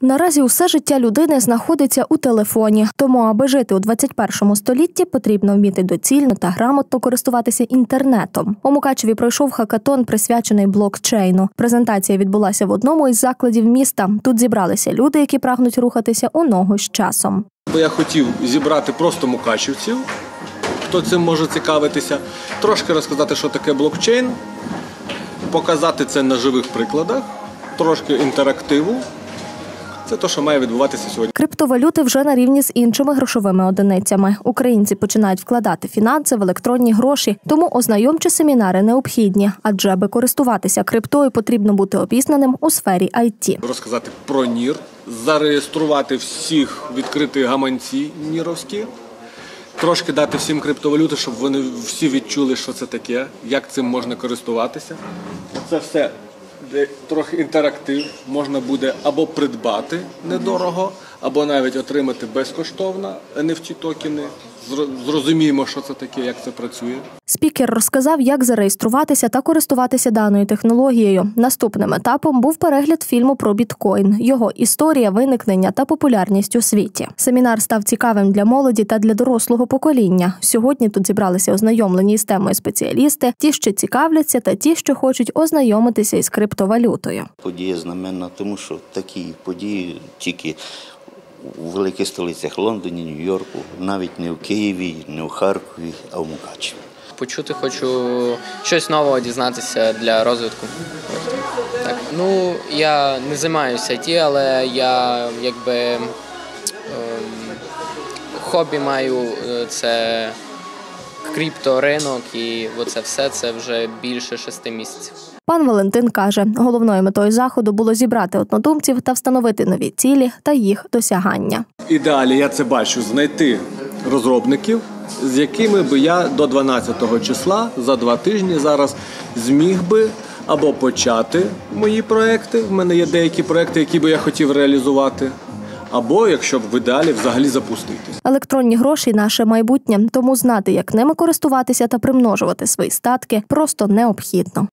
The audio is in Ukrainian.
Наразі усе життя людини знаходиться у телефоні. Тому, аби жити у 21 столітті, потрібно вміти доцільно та грамотно користуватися інтернетом. У Мукачеві пройшов хакатон, присвячений блокчейну. Презентація відбулася в одному із закладів міста. Тут зібралися люди, які прагнуть рухатися у ногу з часом. Я хотів зібрати просто мукачівців, хто цим може цікавитися, трошки розказати, що таке блокчейн, показати це на живих прикладах, трошки інтерактиву. Це те, що має відбуватися сьогодні. Криптовалюти вже на рівні з іншими грошовими одиницями. Українці починають вкладати фінанси в електронні гроші, тому ознайомчі семінари необхідні. Адже аби користуватися криптою, потрібно бути обізнаним у сфері IT. Розказати про НІР, зареєструвати всіх відкриті гаманці ніровські, трошки дати всім криптовалюти, щоб вони всі відчули, що це таке, як цим можна користуватися. Це все трохи інтерактив, можна буде або придбати недорого, або навіть отримати безкоштовно NFT-токени. Зрозуміємо, що це таке, як це працює. Спікер розказав, як зареєструватися та користуватися даною технологією. Наступним етапом був перегляд фільму про біткоін, його історія, виникнення та популярність у світі. Семінар став цікавим для молоді та для дорослого покоління. Сьогодні тут зібралися ознайомлені з темою спеціалісти, ті, що цікавляться, та ті, що хочуть ознайомитися із криптовалютою. Подія знаменна, тому що такі події тільки у великих столицях – Лондоні, Нью-Йорку, навіть не в Києві, не в Харкові, а в Мукачеві. Почути хочу щось нового дізнатися для розвитку. Так. Ну, я не займаюся IT, але я хобі маю, це крипторинок, і оце все це вже більше 6 місяців. Пан Валентин каже, головною метою заходу було зібрати однодумців та встановити нові цілі та їх досягання. В ідеалі я це бачу, знайти розробників, з якими би я до 12 числа, за 2 тижні зараз, зміг би або почати мої проекти, в мене є деякі проекти, які би я хотів реалізувати, або, якщо б в ідеалі, взагалі запустити. Електронні гроші – наше майбутнє, тому знати, як ними користуватися та примножувати свої статки, просто необхідно.